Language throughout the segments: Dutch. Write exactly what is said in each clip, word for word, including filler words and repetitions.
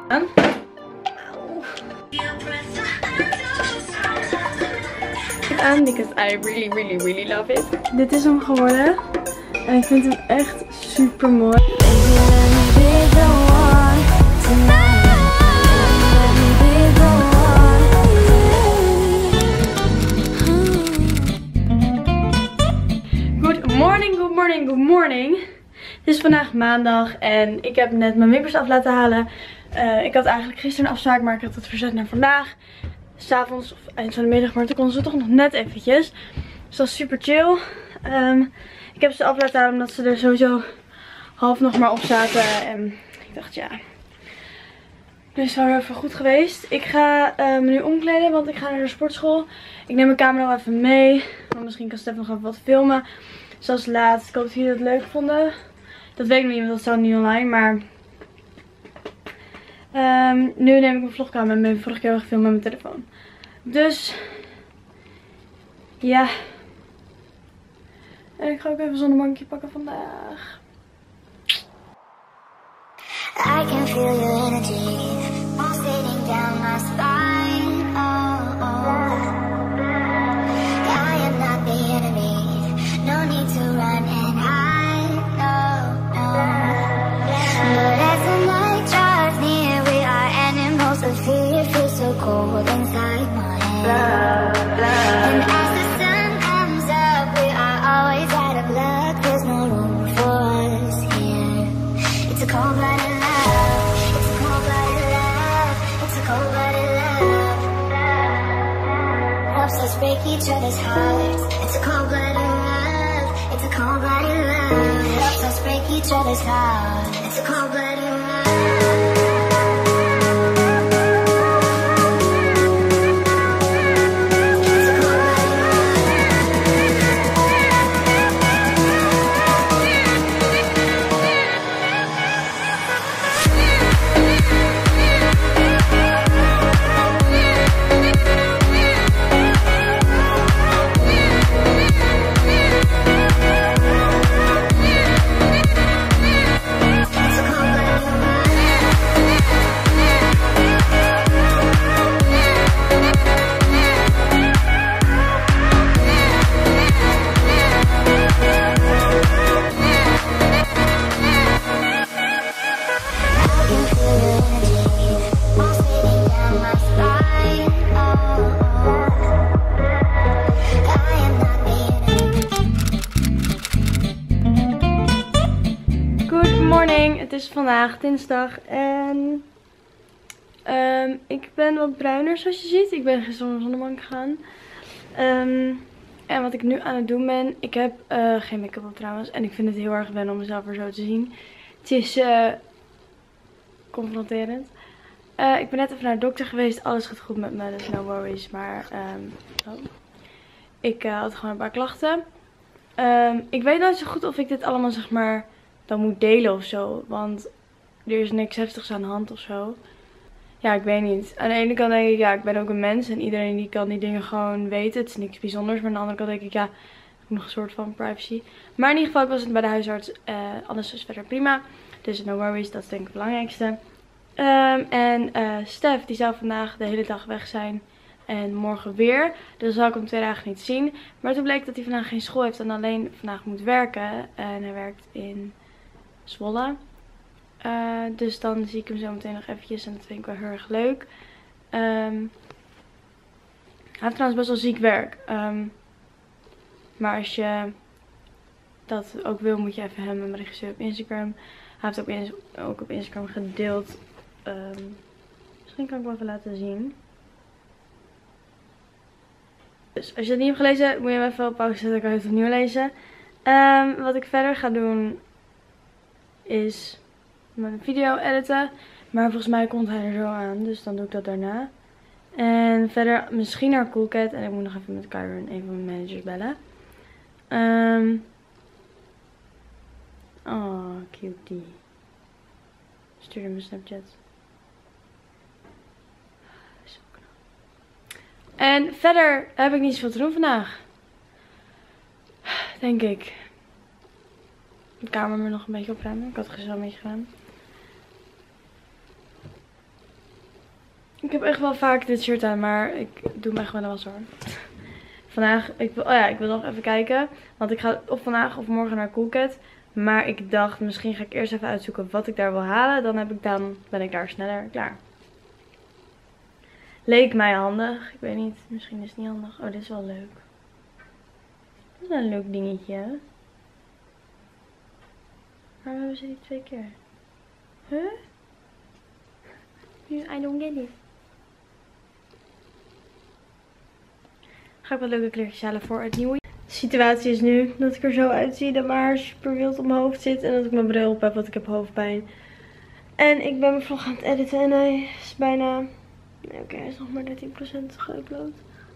aan. Aan because I really, really, really love it. Dit is hem geworden. En ik vind hem echt super mooi. Good morning, good morning, good morning. Het is vandaag maandag en ik heb net mijn wimpers af laten halen. Uh, ik had eigenlijk gisteren een afspraak, maar ik had het verzet naar vandaag. 's Avonds of eind van de middag, maar toen kon ze toch nog net eventjes. Dus dat is super chill. Um, ik heb ze af laten halen omdat ze er sowieso half nog maar op zaten. En ik dacht ja, dit is wel even goed geweest. Ik ga uh, me nu omkleden, want ik ga naar de sportschool. Ik neem mijn camera wel even mee. Want misschien kan Stef nog even wat filmen. Zoals laatst. Ik hoop dat jullie het leuk vonden. Dat weet ik nog niet, want dat staat niet online. Maar um, nu neem ik mijn vlogcamera mee. Vorige keer heb ik gefilmd met mijn telefoon. Dus ja. En ik ga ook even een zonnebankje pakken vandaag. I can feel your energy pulsating down my spine. Oh, oh. I am not the enemy. No need to run and hide. No, no. But as the night draws near, we are animals of fear. Feels so cold inside my head. And as the sun comes up, we are always out of luck. There's no room for us here. It's a cold-blooded love. It's a cold-blooded love. It's a cold-blooded love. Helps us break each other's hearts. It's a cold-blooded love. It's a cold-blooded love. Helps us break each other's hearts. It's a cold-blooded love. Het is vandaag dinsdag en um, ik ben wat bruiner zoals je ziet. Ik ben gisteren op de zonnebank gegaan. Um, en wat ik nu aan het doen ben, ik heb uh, geen make-up op trouwens. En ik vind het heel erg wennen om mezelf er zo te zien. Het is uh, confronterend. Uh, ik ben net even naar de dokter geweest. Alles gaat goed met me, dus no worries. Maar um, oh. ik uh, had gewoon een paar klachten. Um, ik weet nooit zo goed of ik dit allemaal zeg maar dan moet delen of zo. Want er is niks heftigs aan de hand of zo. Ja, ik weet niet. Aan de ene kant denk ik, ja, ik ben ook een mens. En iedereen die kan die dingen gewoon weten. Het is niks bijzonders. Maar aan de andere kant denk ik, ja, ik heb nog een soort van privacy. Maar in ieder geval, ik was het bij de huisarts. Uh, alles is verder prima. Dus no worries, dat is denk ik het belangrijkste. Um, en uh, Stef, die zou vandaag de hele dag weg zijn. En morgen weer. Dus zal ik hem twee dagen niet zien. Maar toen bleek dat hij vandaag geen school heeft en alleen vandaag moet werken. En hij werkt in Zwolle. Uh, dus dan zie ik hem zo meteen nog eventjes. En dat vind ik wel heel erg leuk. Um, hij heeft trouwens best wel ziek werk. Um, maar als je dat ook wil, moet je even hem een berichtje sturen op Instagram. Hij heeft ook, in, ook op Instagram gedeeld. Um, misschien kan ik hem even laten zien. Dus als je het niet hebt gelezen, moet je hem even op pauze zetten. Dan kan je het opnieuw lezen. Um, wat ik verder ga doen is mijn video editen. Maar volgens mij komt hij er zo aan. Dus dan doe ik dat daarna. En verder misschien naar Coolcat. En ik moet nog even met Kyron, een van mijn managers, bellen. Um, oh, cutie. Stuur hem een Snapchat. Zo knap. En verder heb ik niet zoveel te doen vandaag. Denk ik. De kamer me nog een beetje opruimen. Ik had het gisteren al een beetje gedaan. Ik heb echt wel vaak dit shirt aan, maar ik doe me echt wel was hoor. Vandaag, ik wil, oh ja, ik wil nog even kijken. Want ik ga of vandaag of morgen naar Coolcat. Maar ik dacht, misschien ga ik eerst even uitzoeken wat ik daar wil halen. Dan, heb ik dan ben ik daar sneller klaar. Leek mij handig. Ik weet niet, misschien is het niet handig. Oh, dit is wel leuk. Dat is een leuk dingetje. Waarom hebben ze die twee keer? Huh? I don't get it. Ga ik wat leuke kleertjes halen voor het nieuwe. De situatie is nu dat ik er zo uitzie dat mijn haar super wild op mijn hoofd zit. En dat ik mijn bril op heb, want ik heb hoofdpijn. En ik ben mijn vlog aan het editen en hij is bijna... Nee, oké, okay, hij is nog maar dertien procent geüpload.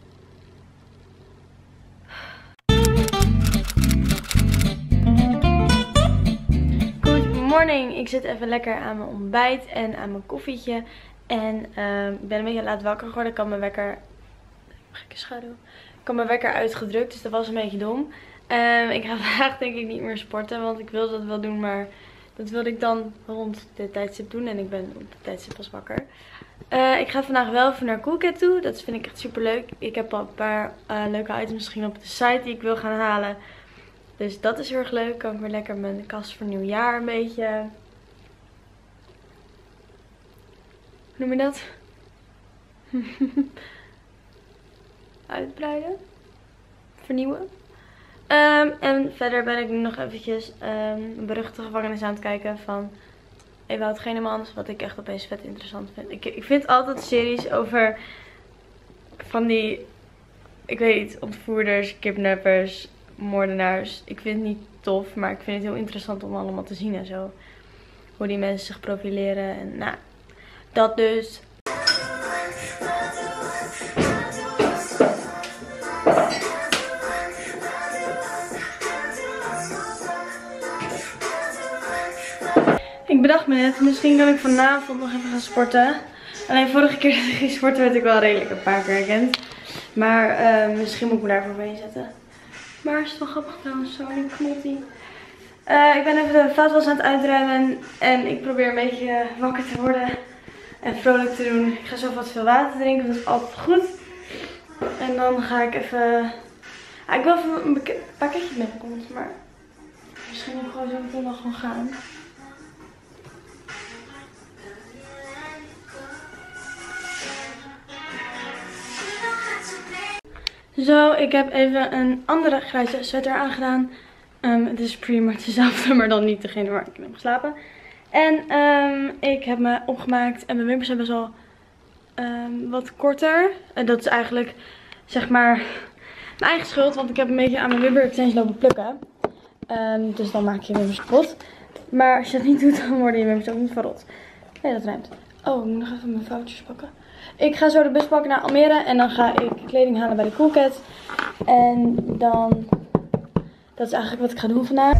Good morning. Ik zit even lekker aan mijn ontbijt en aan mijn koffietje. En uh, ik ben een beetje laat wakker geworden. Ik kan mijn wekker... Gekke schaduw. Ik had mijn wekker uitgedrukt, dus dat was een beetje dom. Um, ik ga vandaag denk ik niet meer sporten, want ik wilde dat wel doen, maar dat wilde ik dan rond dit tijdstip doen. En ik ben op dit tijdstip pas wakker. Uh, ik ga vandaag wel even naar Coolcat toe. Dat vind ik echt super leuk. Ik heb al een paar uh, leuke items misschien op de site die ik wil gaan halen. Dus dat is heel erg leuk. Kan ik weer lekker mijn kast voor nieuwjaar een beetje... Hoe noem je dat? Uitbreiden. Vernieuwen. Um, en verder ben ik nu nog eventjes um, een beruchte gevangenis aan het kijken van Ewout Genemans. Wat ik echt opeens vet interessant vind. Ik, ik vind altijd series over van die, ik weet niet, ontvoerders, kidnappers, moordenaars. Ik vind het niet tof, maar ik vind het heel interessant om allemaal te zien en zo. Hoe die mensen zich profileren en nou, dat dus. Ik bedacht me net, misschien kan ik vanavond nog even gaan sporten. Alleen vorige keer dat ik ging sporten werd ik wel redelijk een paar keer herkend. Maar uh, misschien moet ik me daarvoor heen zetten. Maar het is wel grappig trouwens, zo die knottie. Uh, ik ben even de vaatwas aan het uitruimen. En ik probeer een beetje wakker te worden. En vrolijk te doen. Ik ga zo wat veel water drinken, dat is altijd goed. En dan ga ik even... Ah, ik wil even een pakketje binnenkomt, maar misschien moet ik gewoon zo meteen wel gewoon gaan. Zo, ik heb even een andere grijze sweater aangedaan. Um, het is prima dezelfde, maar dan niet degene waar ik in heb geslapen. En um, ik heb me opgemaakt en mijn wimpers zijn best wel um, wat korter. En dat is eigenlijk, zeg maar, mijn eigen schuld, want ik heb een beetje aan mijn wimper extension lopen plukken. Um, dus dan maak je je wimpers kapot. Maar als je dat niet doet, dan worden je wimpers ook niet verrot. Nee, dat ruimt. Oh, ik moet nog even mijn foutjes pakken. Ik ga zo de bus pakken naar Almere en dan ga ik kleding halen bij de Coolcat. En dan, dat is eigenlijk wat ik ga doen vandaag.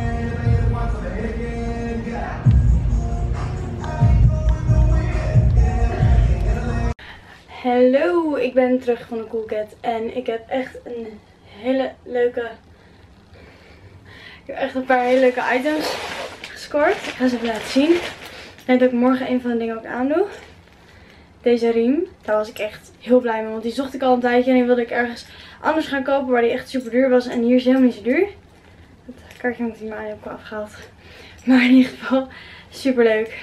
Hallo, ik ben terug van de Coolcat en ik heb echt een hele leuke, ik heb echt een paar hele leuke items gescoord. Ik ga ze even laten zien. Ik denk dat ik morgen een van de dingen ook aandoe. Deze riem, daar was ik echt heel blij mee, want die zocht ik al een tijdje en die wilde ik ergens anders gaan kopen waar die echt super duur was. En hier is helemaal niet zo duur. Het kaartje moet ik maar heb ik afgehaald. Maar in ieder geval super leuk.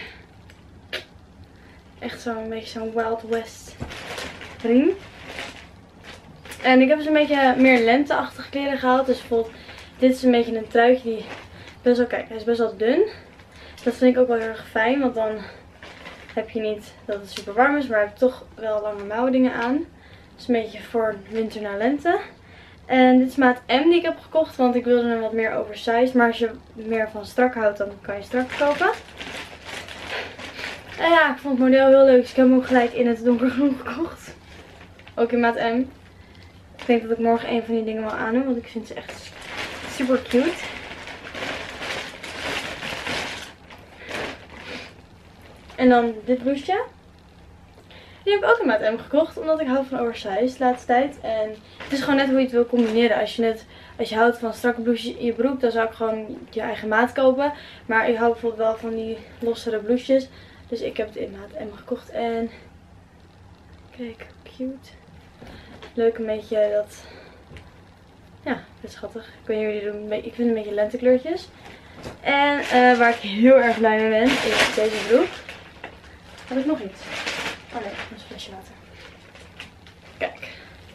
Echt zo'n beetje zo'n Wild West riem. En ik heb dus een beetje meer lenteachtige kleren gehaald. Dus bijvoorbeeld, dit is een beetje een truitje die best wel, kijk, hij is best wel dun. Dat vind ik ook wel heel erg fijn, want dan heb je niet dat het super warm is, maar heb je toch wel lange mouwen dingen aan. Dat is een beetje voor winter naar lente. En dit is maat M die ik heb gekocht, want ik wilde hem wat meer oversized. Maar als je meer van strak houdt, dan kan je strak kopen. En ja, ik vond het model heel leuk, dus ik heb hem ook gelijk in het donkergroen gekocht. Ook in maat M. Ik denk dat ik morgen een van die dingen wil aandoen, want ik vind ze echt super cute. En dan dit blouseje. Die heb ik ook in maat M gekocht, omdat ik hou van oversized de laatste tijd. En het is gewoon net hoe je het wil combineren. Als je, net, als je houdt van strakke blouses in je broek, dan zou ik gewoon je eigen maat kopen. Maar ik hou bijvoorbeeld wel van die lossere blouses. Dus ik heb het in maat M gekocht. En Kijk, cute. Leuk een beetje dat... Ja, best schattig. Ik weet niet hoe die doen. Ik vind het een beetje lentekleurtjes. En uh, waar ik heel erg blij mee ben, is deze broek. Had ik nog iets? Oh nee, dat is een flesje water. Kijk.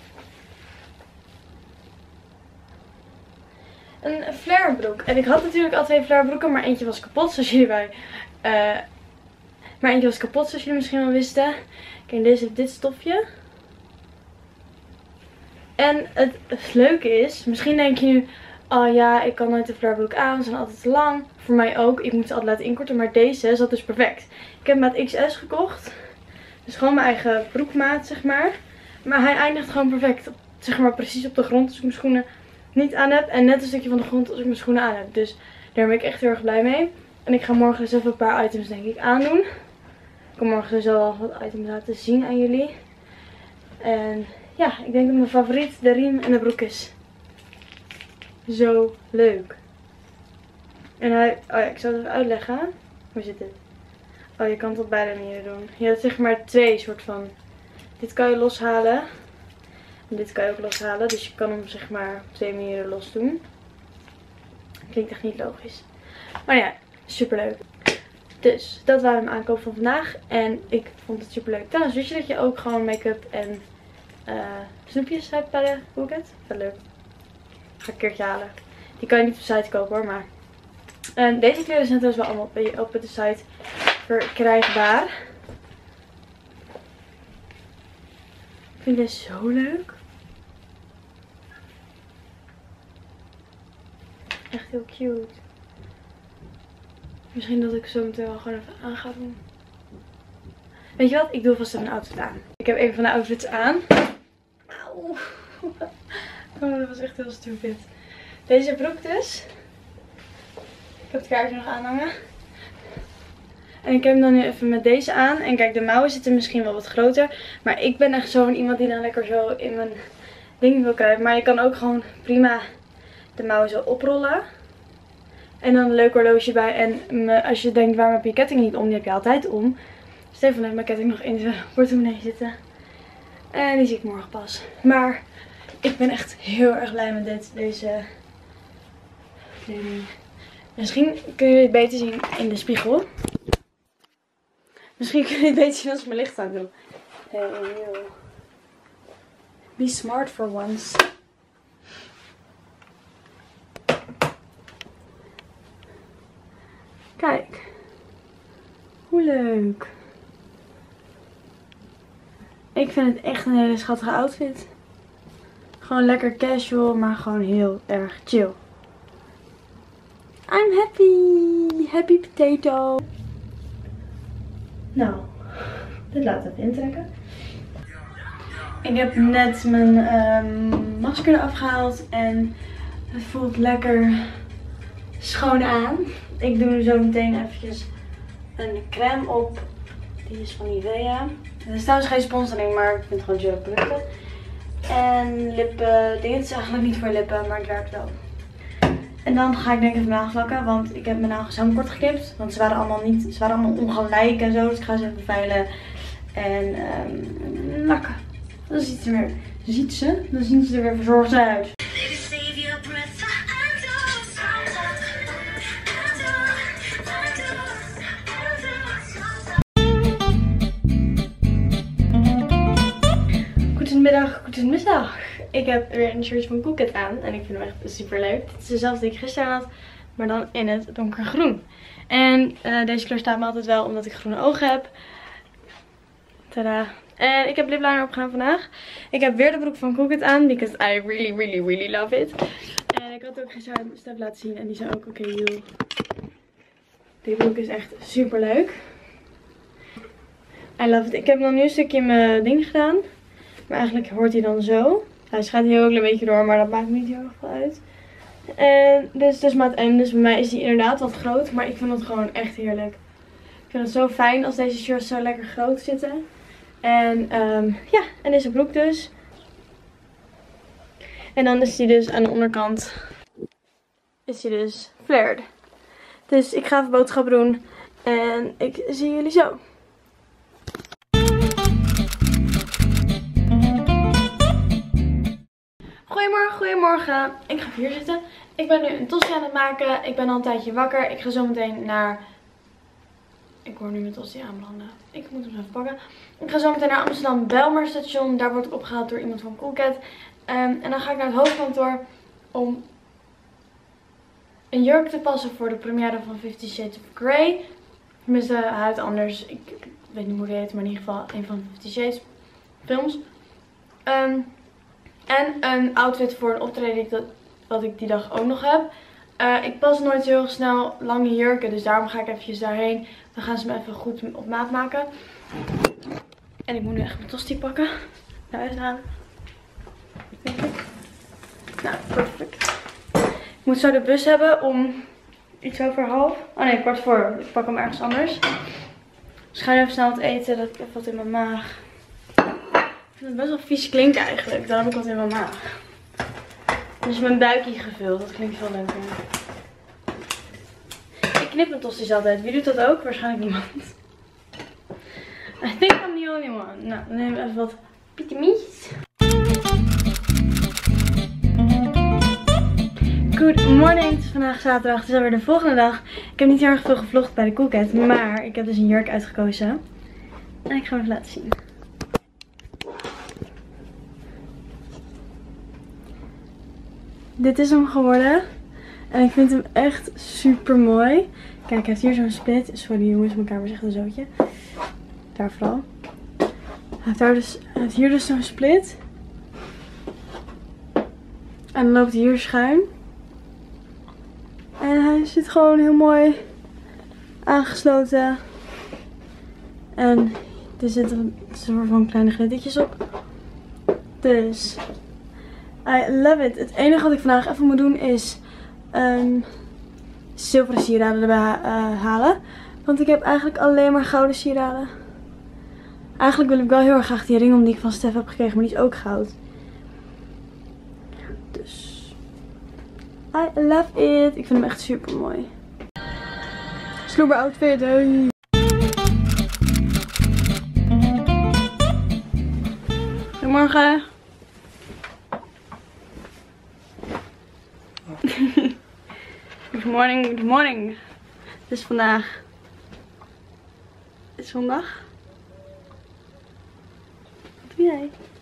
Een flare broek. En ik had natuurlijk al twee flare broeken, maar eentje was kapot, zoals jullie bij... Uh, maar eentje was kapot, zoals jullie misschien wel wisten. Kijk, deze heeft dit stofje. En het leuke is, misschien denk je nu, oh ja, ik kan nooit de flare broek aan, ze zijn altijd te lang. Voor mij ook, ik moet ze altijd laten inkorten, maar deze zat dus perfect. Ik heb maat X S gekocht. Dus gewoon mijn eigen broekmaat, zeg maar. Maar hij eindigt gewoon perfect, zeg maar precies op de grond als ik mijn schoenen niet aan heb. En net een stukje van de grond als ik mijn schoenen aan heb. Dus daar ben ik echt heel erg blij mee. En ik ga morgen dus even een paar items denk ik aandoen. Ik kan morgen dus al wat items laten zien aan jullie. En ja, ik denk dat mijn favoriet de riem en de broek is. Zo leuk. En hij, oh ja, ik zal het even uitleggen. Hoe zit dit? Oh, je kan het op beide manieren doen. Je hebt zeg maar twee soort van. Dit kan je loshalen. En dit kan je ook loshalen. Dus je kan hem zeg maar op twee manieren los doen. Klinkt echt niet logisch. Maar ja, super leuk. Dus dat waren mijn aankoop van vandaag. En ik vond het super leuk. Trouwens, wist je dat je ook gewoon make-up en uh, snoepjes hebt bij de Coolcat? Wel leuk. Ga ik een keertje halen. Die kan je niet op de site kopen hoor, maar. En deze kleren zijn trouwens wel allemaal op de site verkrijgbaar. Ik vind dit zo leuk. Echt heel cute. Misschien dat ik zo meteen wel gewoon even aan ga doen. Weet je wat? Ik doe vast even een outfit aan. Ik heb een van de outfits aan. Auw. Oh, dat was echt heel stupid. Deze broek dus. Ik heb het kaartje nog aanhangen. En ik heb hem dan nu even met deze aan. En kijk, de mouwen zitten misschien wel wat groter. Maar ik ben echt zo'n iemand die dan lekker zo in mijn ding wil kruipen. Maar je kan ook gewoon prima de mouwen zo oprollen. En dan een leuk horloge bij. En als je denkt, waarom heb je ketting niet om? Die heb je altijd om. Stefan heeft mijn ketting nog in zijn portemonnee zitten. En die zie ik morgen pas. Maar ik ben echt heel erg blij met dit, deze kleding. Misschien kun je het beter zien in de spiegel. Misschien kun je het beter zien als ik mijn licht aan doe. Hey, yo. Be smart for once. Kijk. Hoe leuk. Ik vind het echt een hele schattige outfit. Gewoon lekker casual, maar gewoon heel erg chill. I'm happy. Happy potato. Nou, dit laat even intrekken. Ik heb net mijn um, masker eraf gehaald en het voelt lekker schoon aan. Ik doe zo meteen eventjes een crème op. Die is van Nivea. Het is trouwens geen sponsoring, maar ik vind het gewoon chill producten. En lippen. Dit is eigenlijk niet voor lippen, maar het werkt wel. En dan ga ik denk ik even mijn nagels lakken, want ik heb mijn nagels helemaal kort geknipt. Want ze waren allemaal niet, ze waren allemaal ongelijk en zo. Dus ik ga ze even veilen en um, lakken. Dan ziet ze weer, ziet ze, dan zien ze er weer verzorgd uit. Goedemiddag, goedemiddag. Ik heb weer een shirtje van Coolcat aan en ik vind hem echt super leuk. Het is dezelfde die ik gisteren had, maar dan in het donkergroen. En uh, deze kleur staat me altijd wel omdat ik groene ogen heb. Tadaa. En ik heb lipliner opgedaan vandaag. Ik heb weer de broek van Coolcat aan, because I really, really, really love it. En ik had ook gisteren aan Stef laten zien en die zei ook, oké, okay, joh. Die broek is echt super leuk. I love it. Ik heb nog nu een stukje in mijn ding gedaan. Maar eigenlijk hoort hij dan zo. Hij gaat heel een beetje door, maar dat maakt me niet heel erg veel uit. En dit is dus maat M, dus bij mij is die inderdaad wat groot. Maar ik vind het gewoon echt heerlijk. Ik vind het zo fijn als deze shirts zo lekker groot zitten. En um, ja, en deze broek dus. En dan is die dus aan de onderkant. Is die dus flared. Dus ik ga even boodschappen doen. En ik zie jullie zo. Goedemorgen, ik ga hier zitten. Ik ben nu een tosti aan het maken. Ik ben al een tijdje wakker. Ik ga zo meteen naar... Ik hoor nu mijn tosti aanbranden. Ik moet hem even pakken. Ik ga zo meteen naar Amsterdam Bijlmer station. Daar word ik opgehaald door iemand van Coolcat. Um, en dan ga ik naar het hoofdkantoor om een jurk te passen voor de première van Fifty Shades of Grey. Tenminste, hij heet anders. Ik weet niet hoe hij heet, maar in ieder geval een van Fifty Shades films. Um, en een outfit voor een optreden die ik dat, wat ik die dag ook nog heb. Uh, ik pas nooit heel snel lange jurken, dus daarom ga ik eventjes daarheen. Dan gaan ze me even goed op maat maken. En ik moet nu echt mijn tosti pakken. Naar huis halen. Denk ik. Nou, perfect. Ik moet zo de bus hebben om iets over half. Oh nee, kwart voor. Ik pak hem ergens anders. Dus ik ga even snel wat eten. Dat ik even wat in mijn maag. Ik vind het best wel vies klinken eigenlijk. Dan heb ik wat in mijn maag. Dus mijn buikje gevuld. Dat klinkt veel leuker. Ik knip mijn tosti's altijd. Wie doet dat ook? Waarschijnlijk niemand. I think I'm the only one. Nou, dan nemen we even wat pietemies. Good morning. Het is vandaag zaterdag. Het is alweer de volgende dag. Ik heb niet heel erg veel gevlogd bij de Coolcat. Maar ik heb dus een jurk uitgekozen. En ik ga hem even laten zien. Dit is hem geworden. En ik vind hem echt super mooi. Kijk, hij heeft hier zo'n split. Sorry jongens, mijn kamer is echt een zootje. Daar vooral. Hij heeft, daar dus, hij heeft hier dus zo'n split. En dan loopt hij hier schuin. En hij zit gewoon heel mooi aangesloten. En er zitten een soort van kleine glittertjes op. Dus... I love it. Het enige wat ik vandaag even moet doen is een zilveren sieraden erbij uh, halen. Want ik heb eigenlijk alleen maar gouden sieraden. Eigenlijk wil ik wel heel erg graag die ring om die ik van Stef heb gekregen, maar die is ook goud. Dus I love it. Ik vind hem echt super mooi. Sloeber outfit. Hey. Goedemorgen. Good morning, good morning. Het is vandaag. Het is zondag. Wat doe jij?